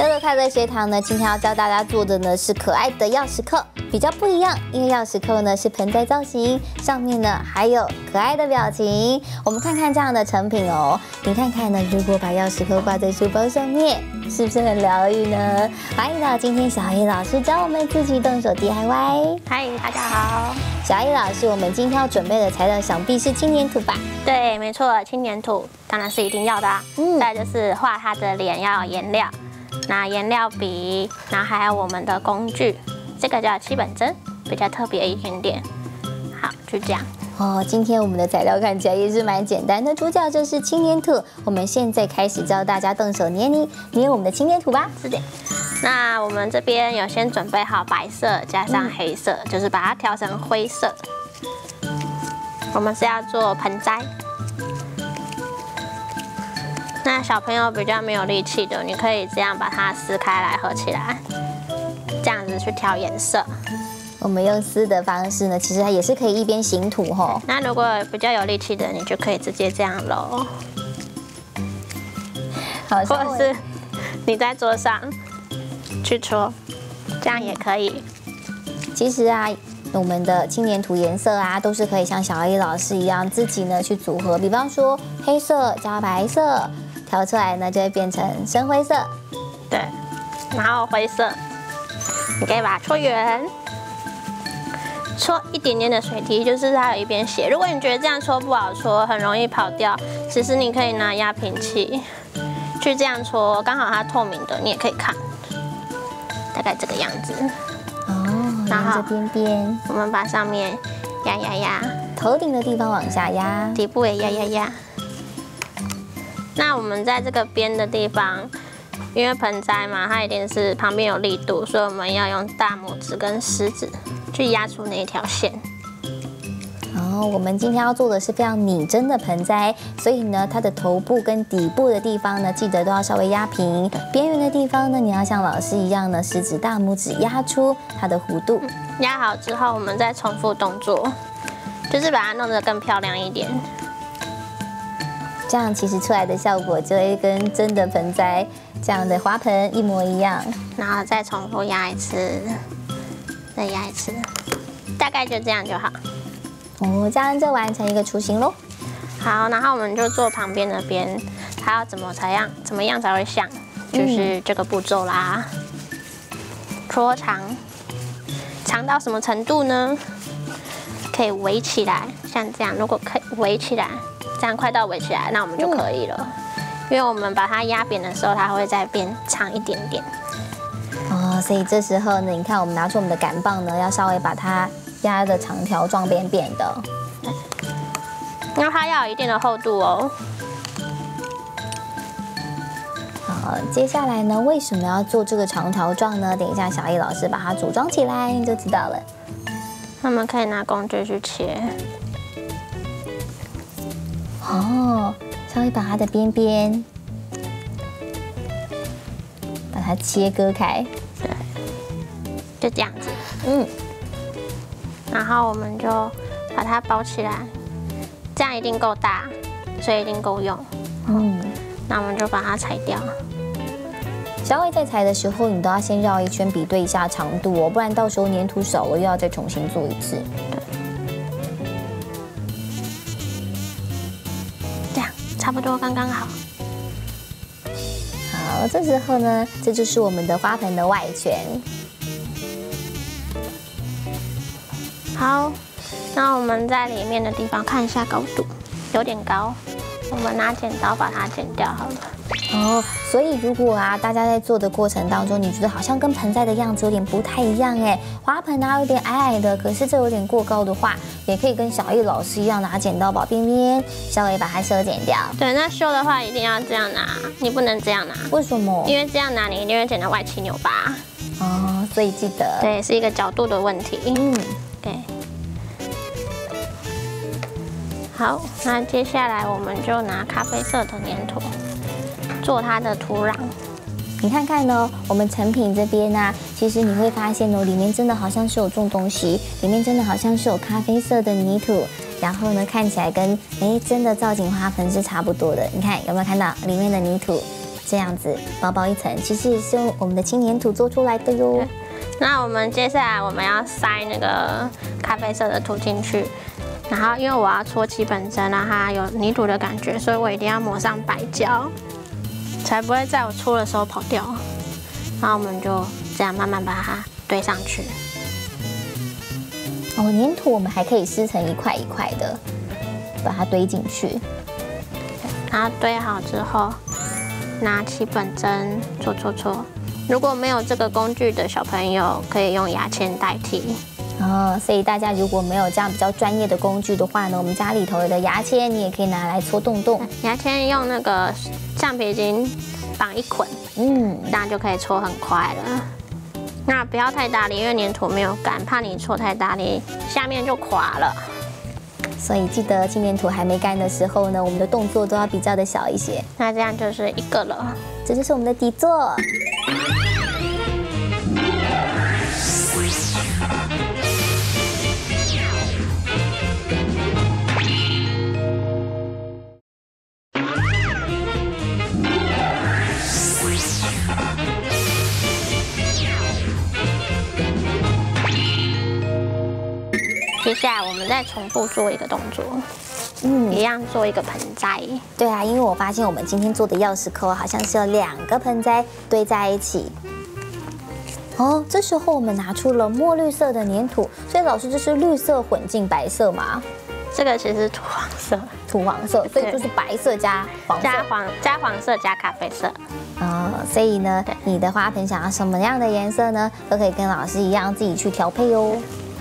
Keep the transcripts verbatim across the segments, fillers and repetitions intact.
乐乐快乐学堂呢，今天要教大家做的呢是可爱的钥匙扣，比较不一样，因为钥匙扣呢是盆栽造型，上面呢还有可爱的表情。我们看看这样的成品哦，你看看呢，如果把钥匙扣挂在书包上面，是不是很疗愈呢？欢迎到今天小A老师教我们自己动手 D I Y。 嗨，大家好。 小A老师，我们今天要准备的材料想必是轻黏土吧？ 对，没错，轻黏土当然是一定要的啊。嗯，再来就是画它的脸要有颜料，那颜料笔，然后还有我们的工具，这个叫七本针，比较特别一点点。好，就这样。 哦，今天我们的材料看起来也是蛮简单的，主角就是轻黏土。我们现在开始教大家动手捏泥捏我们的轻黏土吧。 是的。那我们这边有先准备好白色加上黑色，嗯、就是把它调成灰色。我们是要做盆栽。那小朋友比较没有力气的，你可以这样把它撕开来合起来，这样子去调颜色。 我们用撕的方式呢，其实它也是可以一边行土吼。 那如果比较有力气的，你就可以直接这样揉， 好， 或者是你在桌上去戳，这样也可以。 其实啊，我们的轻黏土颜色啊，都是可以像小A老师一样自己呢去组合。比方说黑色加白色，调出来呢就会变成深灰色。 对，然后灰色，你可以把它戳圆。戳一点点的水滴，就是它有一边斜。如果你觉得这样戳不好戳，很容易跑掉，其实你可以拿压平器去这样戳，刚好它透明的，你也可以看，大概这个样子。 哦，沿着边边， 我们把上面压压压， 头顶的地方往下压， 底部也压压压。那我们在这个边的地方，因为盆栽嘛，它一定是旁边有力度，所以我们要用大拇指跟食指去压出那一条线。 哦，我们今天要做的是非常拟真的盆栽，所以呢，它的头部跟底部的地方呢，记得都要稍微压平。边缘的地方呢，你要像老师一样呢，食指、大拇指压出它的弧度。 压好之后，我们再重复动作，就是把它弄得更漂亮一点。 这样其实出来的效果就会跟真的盆栽这样的花盆一模一样。 然后再重复压一次。再压一次，大概就这样就好。 哦，这样就完成一个雏形咯。 好，然后我们就做旁边的边，它要怎么才样，怎么样才会像，就是这个步骤啦。戳长，长到什么程度呢？可以围起来，像这样。如果可以围起来，这样快到围起来，那我们就可以了。嗯、因为我们把它压扁的时候，它会再变长一点点。 哦，所以这时候呢，你看我们拿出我们的杆棒呢，要稍微把它压的长条状扁扁的， 那它要有一定的厚度哦。 好，接下来呢，为什么要做这个长条状呢？等一下小A老师把它组装起来，你就知道了。 我们可以拿工具去切。 哦，稍微把它的边边把它切割开。 对，就这样子。 嗯， 然后我们就把它包起来，这样一定够大，所以一定够用。嗯，那我们就把它裁掉。 小A在裁的时候，你都要先绕一圈，比对一下长度哦，不然到时候粘土少了又要再重新做一次。 对，这样差不多刚刚好。 好，这时候呢，这就是我们的花盆的外圈。 好，那我们在里面的地方看一下高度，有点高，我们拿剪刀把它剪掉好了。 哦，所以如果啊，大家在做的过程当中，你觉得好像跟盆栽的样子有点不太一样哎，花盆它有点矮矮的，可是这有点过高的话，也可以跟小A老师一样，拿剪刀把边边稍微把它修剪掉。 对，那修的话一定要这样拿，你不能这样拿。 为什么？因为这样拿你一定会剪得歪七扭八。 哦，所以记得。 对，是一个角度的问题。嗯，对。好，那接下来我们就拿咖啡色的粘土做它的土壤。 你看看呢，我们成品这边呢、啊，其实你会发现哦，里面真的好像是有种东西，里面真的好像是有咖啡色的泥土，然后呢，看起来跟哎真的造景花盆是差不多的。你看有没有看到里面的泥土这样子薄薄一层，其实也是用我们的轻粘土做出来的哟。 那我们接下来我们要塞那个咖啡色的土进去，然后因为我要搓基本针，让它有泥土的感觉，所以我一定要抹上白胶，才不会在我搓的时候跑掉。然后我们就这样慢慢把它堆上去。 哦，粘土我们还可以撕成一块一块的，把它堆进去。 然后堆好之后，拿起本针搓搓搓。如果没有这个工具的小朋友，可以用牙签代替。 哦，所以大家如果没有这样比较专业的工具的话呢，我们家里头的牙签你也可以拿来搓洞洞。 牙签用那个橡皮筋绑一捆， 嗯， 这样就可以搓很快了。那不要太大力，因为粘土没有干，怕你搓太大力，下面就垮了。 所以记得轻粘土还没干的时候呢，我们的动作都要比较的小一些。 那这样就是一个了， 这就是我们的底座。 接下来我们再重复做一个动作， 嗯， 一样做一个盆栽。 对啊，因为我发现我们今天做的钥匙扣好像是有两个盆栽堆在一起。哦，这时候我们拿出了墨绿色的粘土，所以老师这是绿色混进白色吗？ 这个其实是土黄色， 土黄色，所以就是白色加黄色， 加黄加黄色加咖啡色。 哦，所以呢，你的花盆想要什么样的颜色呢，都可以跟老师一样自己去调配哦。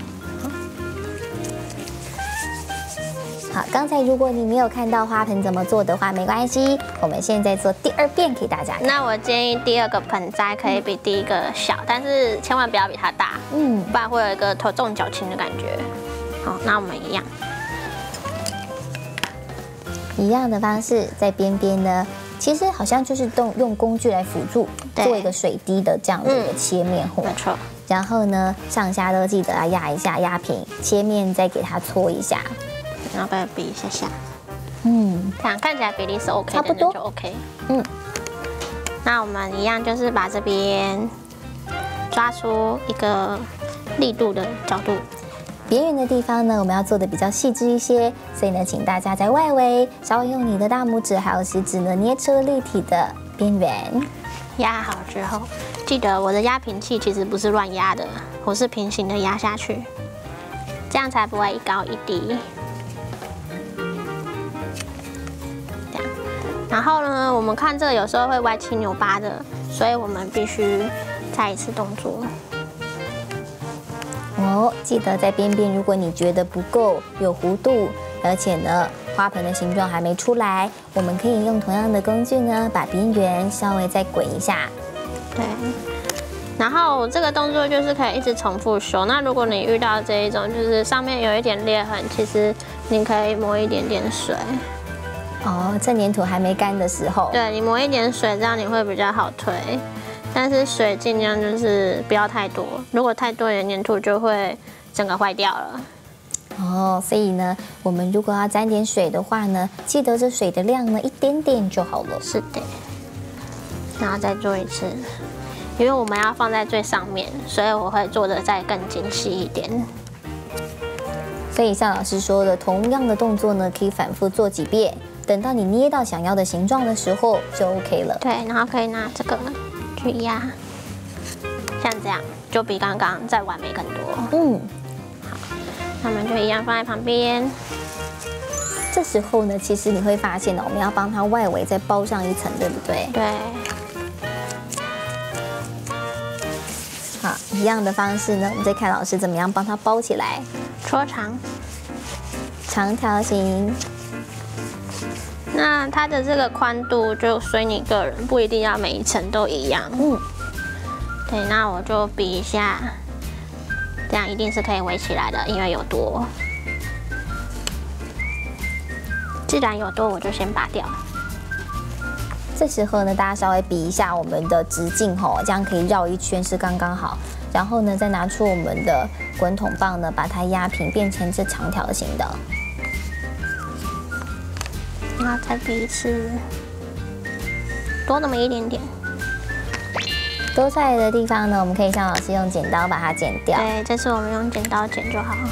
好，刚才如果你没有看到花盆怎么做的话，没关系，我们现在做第二遍给大家看。 那我建议第二个盆栽可以比第一个小，但是千万不要比它大， 嗯， 不然会有一个头重脚轻的感觉。好，那我们一样， 一样的方式，在边边呢，其实好像就是动用工具来辅助，做一个水滴的这样的一个切面糊。 没错。 然后呢，上下都记得要压一下，压平，切面再给它搓一下。 然后再比一下下， 嗯， 这样看起来比例是 OK 的， 差不多就 OK。 嗯， 那我们一样就是把这边抓出一个力度的角度， 边缘的地方呢，我们要做的比较细致一些，所以呢，请大家在外围稍微用你的大拇指还有食指呢，捏出立体的边缘。 压好之后，记得我的压平器其实不是乱压的，我是平行的压下去，这样才不会一高一低。然后呢，我们看这个有时候会歪七扭八的，所以我们必须再一次动作。 哦，记得在边边，如果你觉得不够有弧度，而且呢花盆的形状还没出来，我们可以用同样的工具呢，把边缘稍微再滚一下。 对。然后这个动作就是可以一直重复修。那如果你遇到这一种，就是上面有一点裂痕，其实你可以抹一点点水。 哦，这粘土还没干的时候， 对，你抹一点水，这样你会比较好推。但是水尽量就是不要太多，如果太多，你的粘土就会整个坏掉了。 哦，所以呢，我们如果要沾点水的话呢，记得这水的量呢一点点就好了。 是的。然后再做一次，因为我们要放在最上面，所以我会做的再更精细一点。 所以像老师说的，同样的动作呢，可以反复做几遍。等到你捏到想要的形状的时候，就 OK 了。 对，然后可以拿这个去压，像这样就比刚刚再完美更多。 嗯， 好，那我们就一样放在旁边。 这时候呢，其实你会发现呢，我们要帮它外围再包上一层，对不对？ 对。 好，一样的方式呢，我们再看老师怎么样帮它包起来， 搓长， 长条形。 那它的这个宽度就随你个人，不一定要每一层都一样。 嗯， 对，那我就比一下，这样一定是可以围起来的，因为有多。既然有多，我就先拔掉。 这时候呢，大家稍微比一下我们的直径吼，这样可以绕一圈是刚刚好。然后呢，再拿出我们的滚筒棒呢，把它压平，变成这长条形的。 然后再比一次， 多那么一点点。 多出来的地方呢，我们可以像老师用剪刀把它剪掉。 对，这次我们用剪刀剪就好。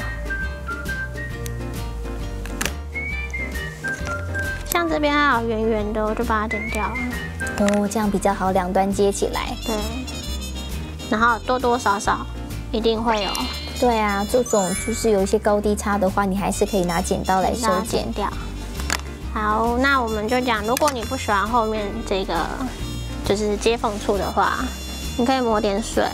像这边还有圆圆的，我就把它剪掉了。 哦，这样比较好，两端接起来。 对，然后多多少少一定会有。 对啊，这种就是有一些高低差的话，你还是可以拿剪刀来修剪掉。好，那我们就讲，如果你不喜欢后面这个就是接缝处的话，你可以抹点水，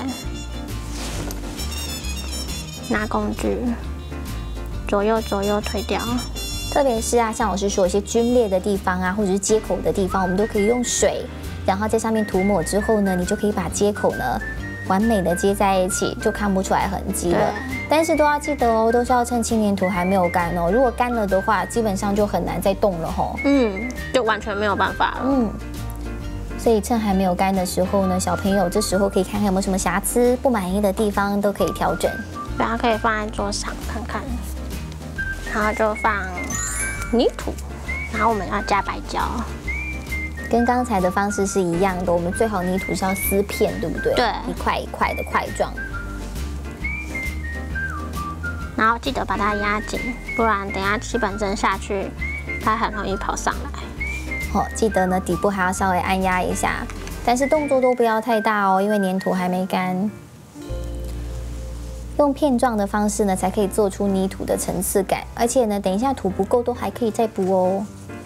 拿工具左右左右推掉。 特别是啊，像老师说，有些皲裂的地方啊，或者是接口的地方，我们都可以用水，然后在上面涂抹之后呢，你就可以把接口呢完美的接在一起，就看不出来痕迹了。但是都要记得哦，都是要趁轻粘土还没有干哦。如果干了的话，基本上就很难再动了吼。 嗯，就完全没有办法了。 嗯，所以趁还没有干的时候呢，小朋友这时候可以看看有没有什么瑕疵、不满意的地方，都可以调整。 然后可以放在桌上看看，然后就放泥土，然后我们要加白胶。 跟刚才的方式是一样的，我们最好泥土是要撕片，对不对？ 对， 一块一块的块状。 然后记得把它压紧，不然等下基本针下去，它很容易跑上来。 哦，记得呢底部还要稍微按压一下，但是动作都不要太大哦，因为粘土还没干。用片状的方式呢，才可以做出泥土的层次感，而且呢，等一下土不够都还可以再补哦。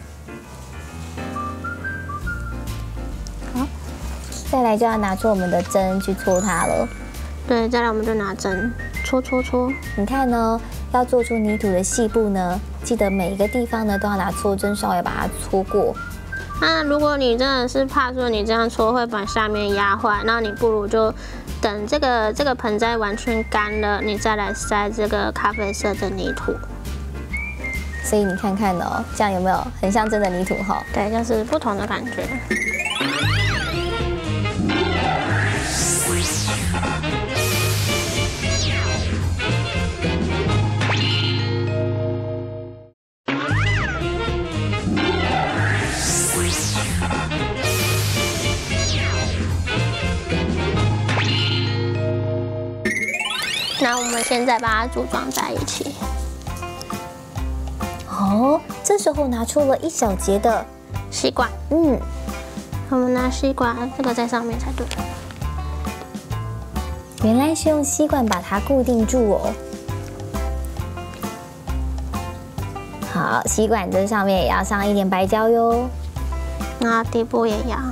好，再来就要拿出我们的针去搓它了。 对，再来我们就拿针搓搓搓。 你看呢，要做出泥土的细部呢，记得每一个地方呢都要拿搓针稍微把它搓过。 那如果你真的是怕说你这样搓会把下面压坏，那你不如就等这个这个盆栽完全干了，你再来塞这个咖啡色的泥土。 所以你看看哦，这样有没有很像真的泥土哈？ 对，就是不同的感觉。那我们现在把它组装在一起。 哦，这时候拿出了一小节的吸管。 嗯， 我们拿吸管，这个在上面才对。 原来是用吸管把它固定住哦。好，吸管这上面也要上一点白胶哟。 那底部也要。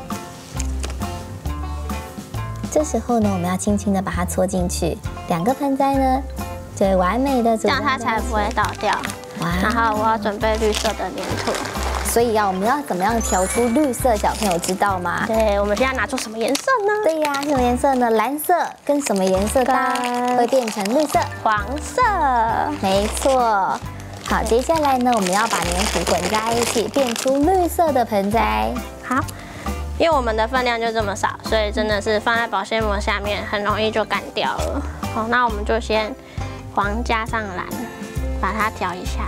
这时候呢，我们要轻轻的把它搓进去，两个盆栽呢就会完美的组装， 这样它才不会倒掉。哇！然后我要准备绿色的粘土， 所以呀、啊，我们要怎么样调出绿色？小朋友知道吗？ 对，我们现在拿出什么颜色呢？ 对呀、啊，什么颜色呢？蓝色跟什么颜色搭会变成绿色？ 黄色。 没错。好，接下来呢，我们要把粘土混在一起，变出绿色的盆栽。 好。因为我们的分量就这么少，所以真的是放在保鲜膜下面很容易就干掉了。好，那我们就先黄加上蓝，把它调一下。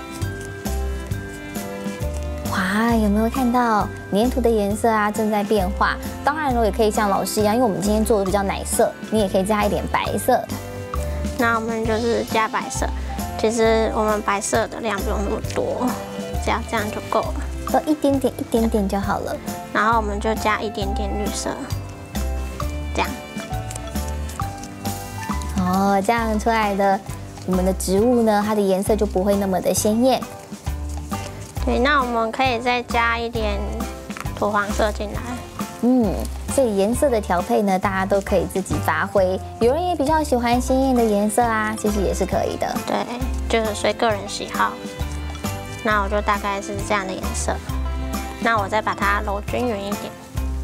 哇，有没有看到粘土的颜色啊正在变化？当然了，也可以像老师一样，因为我们今天做的比较奶色，你也可以加一点白色。 那我们就是加白色，其实我们白色的量不用那么多，只要这样就够了。 都一点点一点点就好了， 然后我们就加一点点绿色，这样。 哦，这样出来的我们的植物呢，它的颜色就不会那么的鲜艳。 对，那我们可以再加一点土黄色进来。 嗯，所以颜色的调配呢，大家都可以自己发挥。有人也比较喜欢鲜艳的颜色啊，其实也是可以的。 对，就是随个人喜好。那我就大概是这样的颜色，那我再把它揉均匀一点。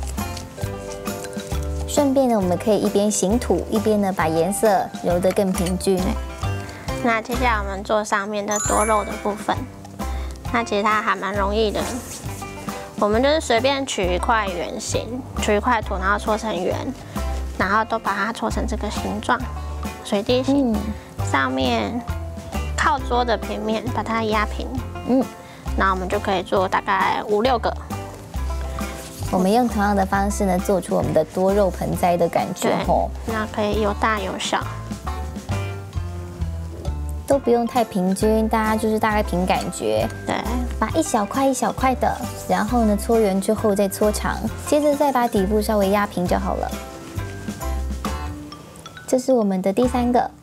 顺便呢，我们可以一边醒土，一边呢把颜色揉得更平均。 那接下来我们做上面的多肉的部分，那其实它还蛮容易的。我们就是随便取一块圆形，取一块土，然后搓成圆，然后都把它搓成这个形状，水滴形。嗯、上面靠桌的平面把它压平。嗯，那我们就可以做大概五六个， 我们用同样的方式呢，做出我们的多肉盆栽的感觉哦。 那可以有大有小， 都不用太平均，大家就是大概凭感觉。 对， 把一小块一小块的，然后呢搓圆之后再搓长，接着再把底部稍微压平就好了。这是我们的第三个，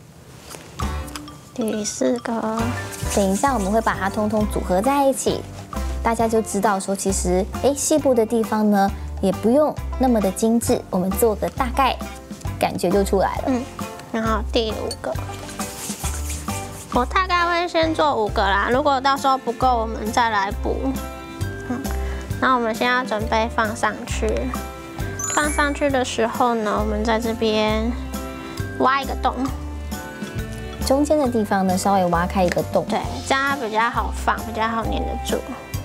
第四个。 等一下我们会把它通通组合在一起，大家就知道说，其实哎细部的地方呢也不用那么的精致，我们做个大概，感觉就出来了。 嗯，然后第五个。我大概会先做五个啦，如果到时候不够，我们再来补。嗯，那我们现在准备放上去。放上去的时候呢，我们在这边挖一个洞， 中间的地方呢稍微挖开一个洞， 对，这样它比较好放，比较好粘得住。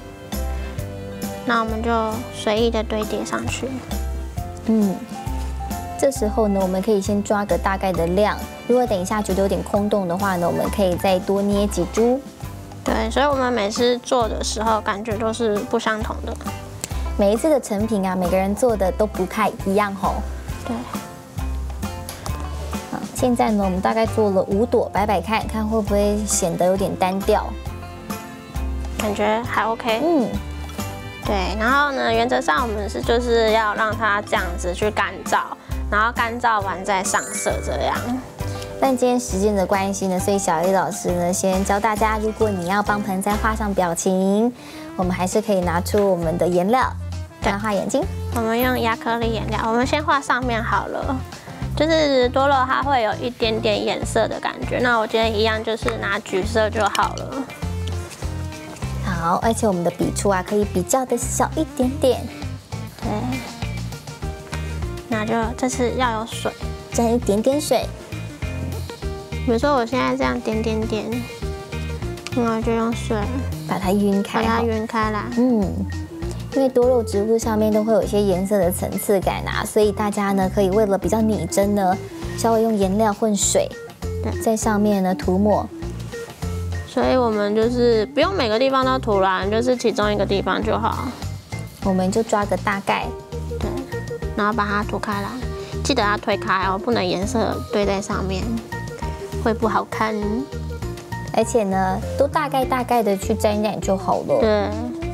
那我们就随意的堆叠上去。 嗯。这时候呢，我们可以先抓个大概的量。如果等一下觉得有点空洞的话呢，我们可以再多捏几株。 对，所以我们每次做的时候，感觉都是不相同的。 每一次的成品啊，每个人做的都不太一样吼。 对。 好，现在呢，我们大概做了五朵，摆摆看看会不会显得有点单调。 感觉还 OK。 嗯。 对，然后呢，原则上我们是就是要让它这样子去干燥。然后干燥完再上色，这样。 但今天时间的关系呢，所以小 A 老师呢，先教大家，如果你要帮盆栽画上表情，我们还是可以拿出我们的颜料，来画眼睛。 我们用亚克力颜料，我们先画上面好了。就是多肉它会有一点点颜色的感觉，那我今天一样就是拿橘色就好了。 好，而且我们的笔触啊，可以比较的小一点点。 对。那就这次要有水， 沾一点点水。 比如说我现在这样点点点，然后就用水把它晕开， 把它晕开来。 嗯，因为多肉植物上面都会有一些颜色的层次感啊，所以大家呢可以为了比较拟真呢，稍微用颜料混水， 对， 在上面呢涂抹。 所以我们就是不用每个地方都涂啦，就是其中一个地方就好。 我们就抓个大概。 对。然后把它涂开来，记得要推开哦，不能颜色堆在上面，会不好看。 而且呢，都大概大概的去沾染就好了。 对。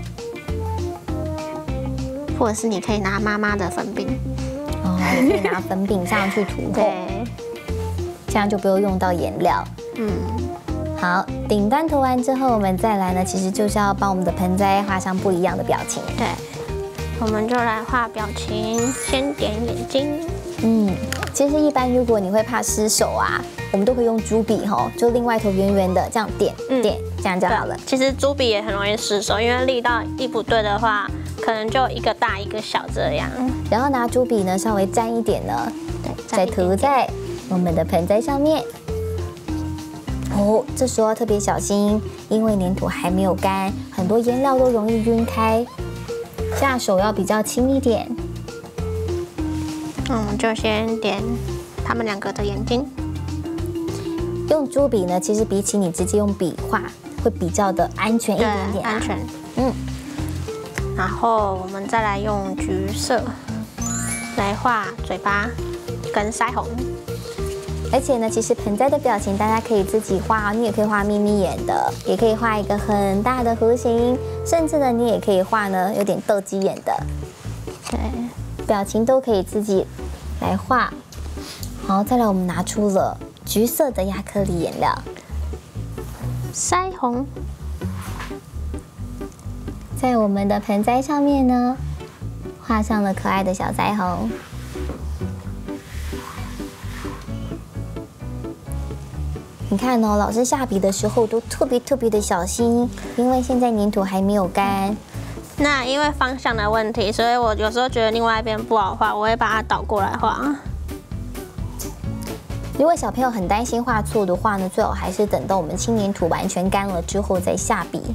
或者是你可以拿妈妈的粉饼， 哦，也可以拿粉饼上去涂。 对。 这样就不用用到颜料。 嗯。 好，顶端涂完之后，我们再来呢，其实就是要帮我们的盆栽画上不一样的表情。 对。我们就来画表情，先点眼睛。 嗯，其实一般如果你会怕失手啊，我们都会用猪笔吼，就另外一头圆圆的这样点、嗯、点，这样就好了。 其实猪笔也很容易失手，因为力道一不对的话，可能就一个大一个小这样。 然后拿猪笔呢稍微沾一点呢， 对， 再涂在我们的盆栽上面。哦，这时候要特别小心，因为粘土还没有干，很多颜料都容易晕开。下手要比较轻一点。 嗯，就先点他们两个的眼睛。 用猪笔呢，其实比起你直接用笔画，会比较的安全一点点、啊。 安全。 嗯。 然后我们再来用橘色来画嘴巴跟腮红。 而且呢，其实盆栽的表情大家可以自己画，你也可以画眯眯眼的，也可以画一个很大的弧形，甚至呢，你也可以画呢有点斗鸡眼的。 对， 表情都可以自己来画。好，再来我们拿出了橘色的亚克力颜料， 腮红， 在我们的盆栽上面呢，画上了可爱的小腮红。你看哦，老师下笔的时候都特别特别的小心，因为现在粘土还没有干。 那因为方向的问题，所以我有时候觉得另外一边不好画，我会把它倒过来画。 如果小朋友很担心画错的话呢，最好还是等到我们轻粘土完全干了之后再下笔。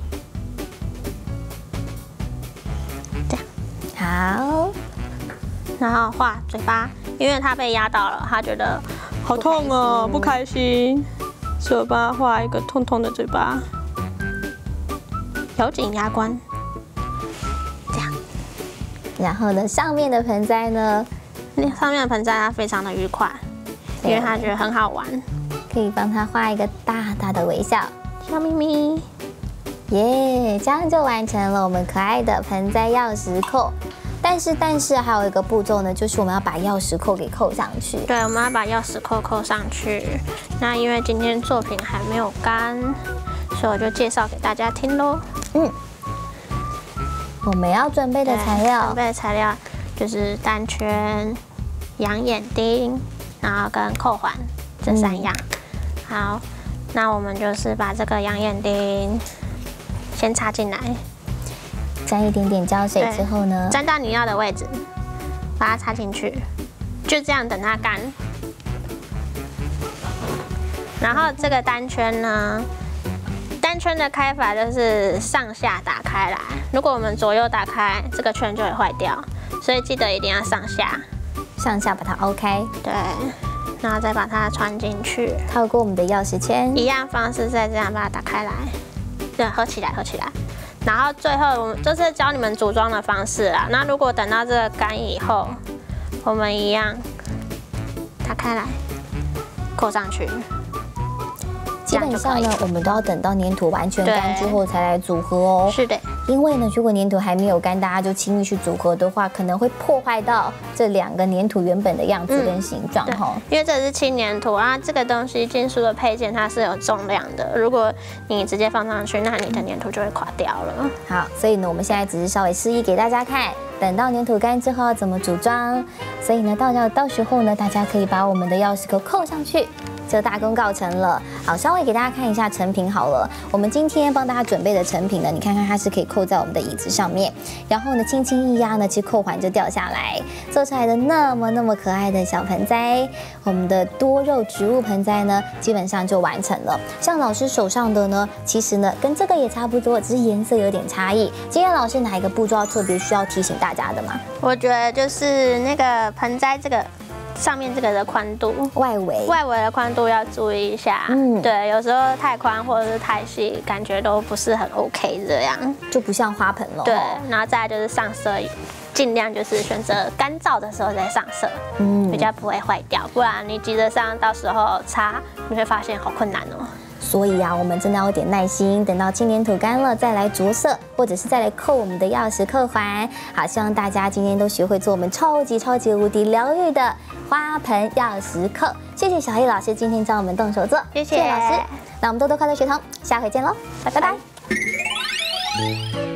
这样， 好， 然后画嘴巴，因为他被压到了，他觉得好痛哦，不开心。所以我帮他画一个痛痛的嘴巴，咬紧牙关，这样。 然后呢，上面的盆栽呢， 那上面的盆栽它非常的愉快，因为它觉得很好玩， 可以帮它画一个大大的微笑， 笑眯眯。 耶，这样就完成了我们可爱的盆栽钥匙扣。但是，但是还有一个步骤呢，就是我们要把钥匙扣给扣上去。 对，我们要把钥匙扣扣上去。那因为今天作品还没有干，所以我就介绍给大家听喽。 嗯，我们要准备的材料， 准备的材料就是单圈、养眼钉，然后跟扣环这三样。嗯、好，那我们就是把这个养眼钉先插进来， 沾一点点胶水之后呢， 沾到你要的位置，把它插进去，就这样等它干。然后这个单圈呢，单圈的开法就是上下打开来。如果我们左右打开，这个圈就会坏掉，所以记得一定要上下， 上下把它凹开。 对，然后再把它穿进去， 套过我们的钥匙圈， 一样方式再这样把它打开来，对，合起来，合起来。然后最后我们就是教你们组装的方式啦。那如果等到这个干以后，我们一样打开来，扣上去。 基本上呢，我们都要等到粘土完全干之后才来组合哦。 是的， 因为呢，如果粘土还没有干，大家就轻易去组合的话，可能会破坏到这两个粘土原本的样子跟形状哈、嗯。 因为这是轻粘土啊，这个东西金属的配件它是有重量的，如果你直接放上去，那你的粘土就会垮掉了。 好，所以呢，我们现在只是稍微示意给大家看，等到粘土干之后要怎么组装。所以呢，到到到时候呢，大家可以把我们的钥匙扣扣上去。就大功告成了。好，稍微给大家看一下成品好了。我们今天帮大家准备的成品呢，你看看它是可以扣在我们的椅子上面，然后呢轻轻一压呢，其实扣环就掉下来，做出来的那么那么可爱的小盆栽，我们的多肉植物盆栽呢，基本上就完成了。像老师手上的呢，其实呢跟这个也差不多，只是颜色有点差异。今天老师哪一个步骤要特别需要提醒大家的吗？ 我觉得就是那个盆栽这个。上面这个的宽度， 外围外围的宽度要注意一下。嗯，对，有时候太宽或者是太细，感觉都不是很 OK， 这样就不像花盆了。 对，然后再来就是上色，尽量就是选择干燥的时候再上色，嗯，比较不会坏掉，不然你急着上，到时候擦，你会发现好困难哦。 所以啊，我们真的要有点耐心，等到轻粘土干了再来着色，或者是再来扣我们的钥匙扣环。好，希望大家今天都学会做我们超级超级无敌疗愈的花盆钥匙扣。谢谢小黑老师今天教我们动手做， 谢谢, 谢谢老师。那我们多多快乐学堂，下回见喽，拜拜拜。